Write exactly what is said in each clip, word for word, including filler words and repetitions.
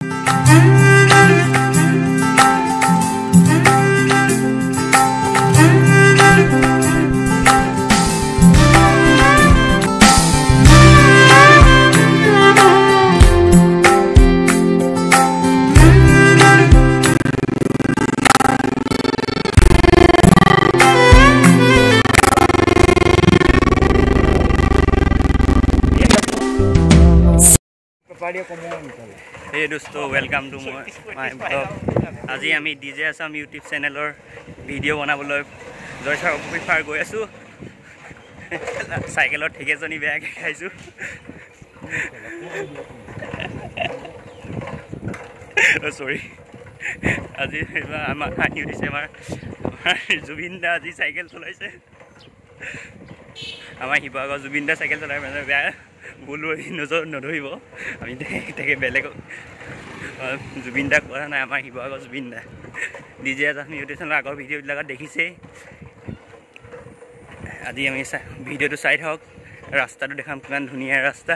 Hey dosto, welcome to my vlog. Aji ami D J Assam YouTube channelor video banabole joysar prefer goi asu. Cycle or thike joni bag khaisu. Oh sorry. Aji amar hani dise amar Jubinda aji cycle cholaise. Amar hibago Jubinda cycle cholai mane bag বলো নজর নধৰিব আমি তাকে বেলেগ জুবিনদা কৰা নাই আমাৰ শিৱসাগৰ জুবিনদা ডিজে আমি ইউটিউব চেনেলৰ আগৰ ভিডিঅ'বিলাকত দেখিছে আজি আমি ভিডিঅ'টো চাই থাকক ৰাস্তাটো দেখাম কিমান ধুনীয়া ৰাস্তা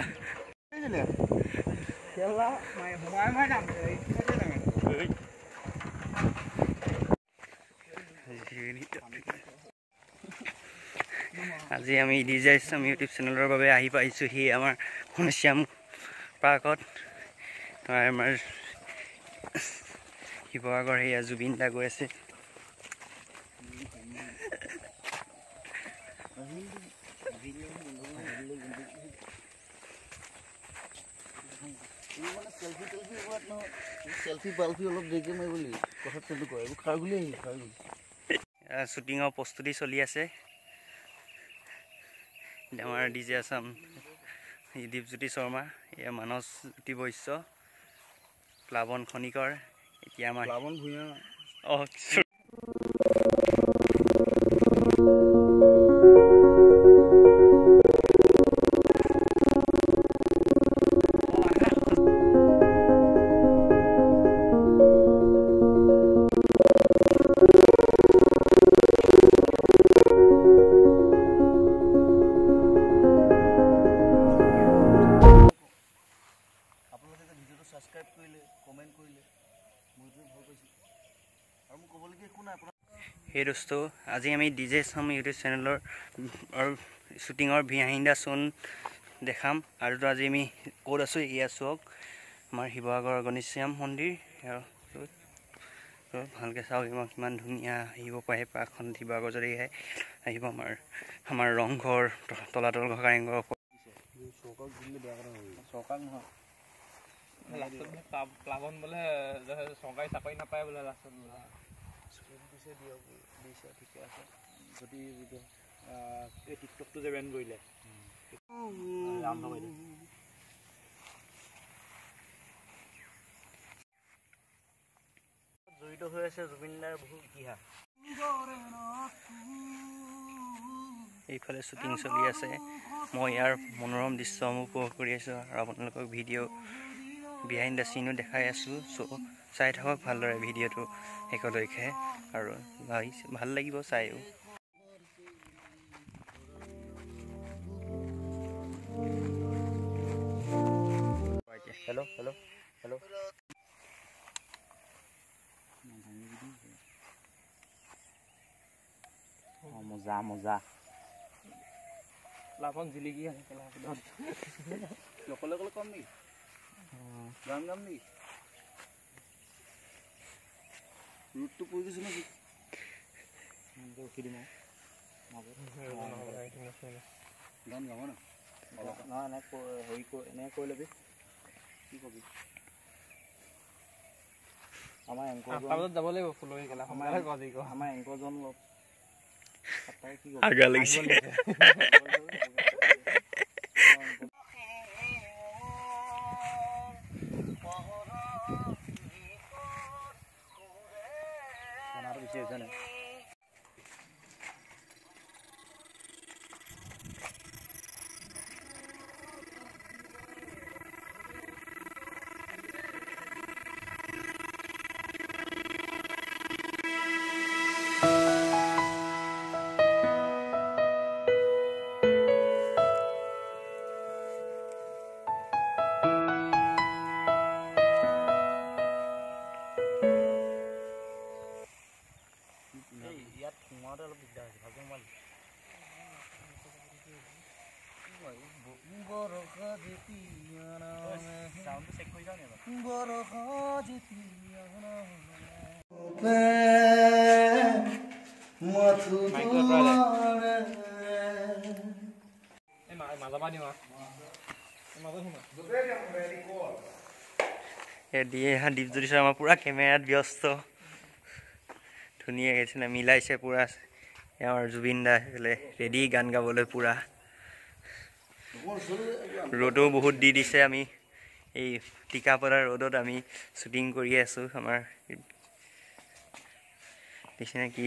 আজি আমি ডিজে আছাম ইউটিউব চেনেলৰ বাবে আহি পাইছোঁ হি আমাৰ ঘনশ্যাম পাৰ্কত আমাৰ শিৱসাগৰ হেয়া জুবিনদা গৈ আছে সেলফি পালফি অলপ দেকে মই বুলি কথা তেনে কয় খাৰ গুলি খাৰ গুলি শুটিংৰ প্ৰস্তুতি চলি আছে আমাৰ ডিজে আছাম দীপজ্যোতি শৰ্মা এয়া মানস জ্যোতি বৈশ্য প্লাৱন খনিকৰ এতিয়া আমাৰ প্লাৱন ভূঞা অ Hey dosto, আজি আমি ডিজে আছাম ইউটিউব চেনেলৰ শ্বুটিঙৰ বিহাইণ্ড দ্য চিন দেখাম আৰু আজি আমি ক'ত আছোঁ এয়া চাওক আমাৰ শিৱসাগৰ ঘনশ্যাম মন্দিৰ ভালকৈ চাওক ইমান কিমান ধুনীয়া আহিব পাৰে পাৰ্কখন শিৱসাগৰ যদি আহে আহিব আমাৰ আমাৰ ৰংঘৰ তলাতল ঘৰ কাৰেংঘৰ চৰকাৰ নহয় প্লাৱন বোলে চৰকাৰী চাকৰি নাপায় বোলে লাষ্টত দিছে দিয়ক দিছে ঠিকে আছে যদি এই টিকটকটো যে বেন কৰিলে জড়িত হৈ আছে জুবিনদাৰ বহু ইতিহাস এইফালে শ্বুটিং চলি আছে মই ইয়াৰ মনোৰম দৃশ্য উপভোগ কৰি আছোঁ আৰু আপোনালোকক ভিডিঅ' বিহাইণ্ড দ্য চিনো দেখাই আছোঁ চ' চাই থাকক ভালদৰে ভিডিঅ'টো শেষলৈকে আৰু ভাল লাগিব চাইও হেল্ল' হেল্ল' হেল্ল' মজা মজা প্লাৱন জিলিকি আছে অকলে অকলে কম নেকি গান গাম নেকি ৰুটটো পৰি গৈছে নেকি ৰখি দিম গান গাব ন নহয় এনে হেৰি এনেকৈ কৈ ল'বি কি কবি আমাৰ এংকৰজন যাব লাগিব ফুলৰি গেলা সোমাই গজি ক আমাৰ এংকৰজন লগ কি আগা লাগিছে দিয়ে দীপজ্যোতি শৰ্মা পুৰা কেমেৰাত ব্যস্ত ধুনীয়া গাইছে মিলাইছে পুৰা আমাৰ জুবিন দা সেইফালে ৰেডি গান গাবলৈ পুৰা ৰ'দো বহুত দি দিছে আমি এই টিকাপৰা ৰ'দত আমি শ্বুটিং কৰি আছোঁ আমাৰ দেখিছেনে কি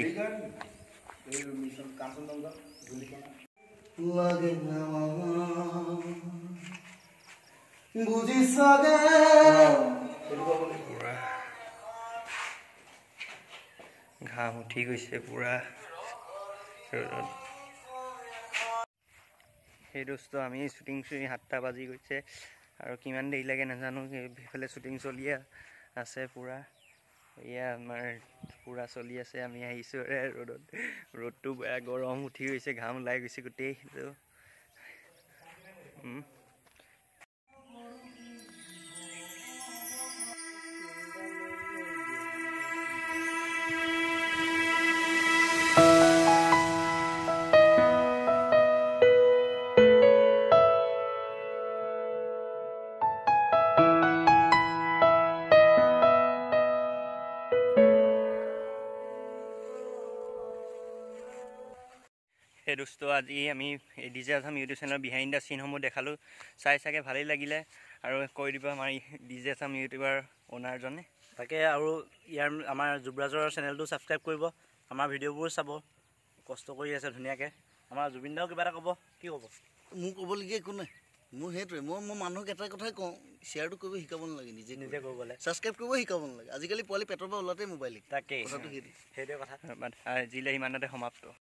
ঘাম উঠি গৈছে পুৰা ৰ'দত সেই দোস্ত আমি শ্বুটিং চুটিং সাতটা বাজি গৈছে আৰু কিমান দেৰি লাগে নাজানো সেইফালে শ্বুটিং চলি আছে পুৰা এয়া আমাৰ পুৰা চলি আছে আমি আহিছোঁ ৰ'দত ৰ'দটো বেয়া গৰম উঠি গৈছে ঘাম ওলাই গৈছে গোটেই সেইটো সেই দোস্ত আজি আমি ডিজে আছাম ইউটিউব চেনেলৰ বিহাইণ্ড দ্য চিনসমূহ দেখালোঁ চাই চাগে ভালেই লাগিলে আৰু কৈ দিব আমাৰ ডিজে আছাম ইউটিউবাৰ অ'নাৰজনে তাকে আৰু ইয়াৰ আমাৰ যুৱৰাজৰ চেনেলটো ছাবস্ক্ৰাইব কৰিব আমাৰ ভিডিঅ'বোৰ চাব কষ্ট কৰি আছে ধুনীয়াকৈ আমাৰ জুবিন দাও কিবা এটা ক'ব কি ক'ব মোৰ ক'বলগীয়া একো নাই মোৰ সেইটোৱে মই মই মানুহক এটা কথাই কওঁ শ্বেয়াৰটো কৰিব শিকাব নালাগে নিজে নিজে কৰিবলৈ ছাবস্ক্ৰাইব কৰিব শিকাব নালাগে আজিকালি পোৱালি পেটৰ পৰা ওলাতে মোবাইল তাকেই কথাটো সেইটো সেইটোৱে কথা আজিলৈ ইমানতে সমাপ্ত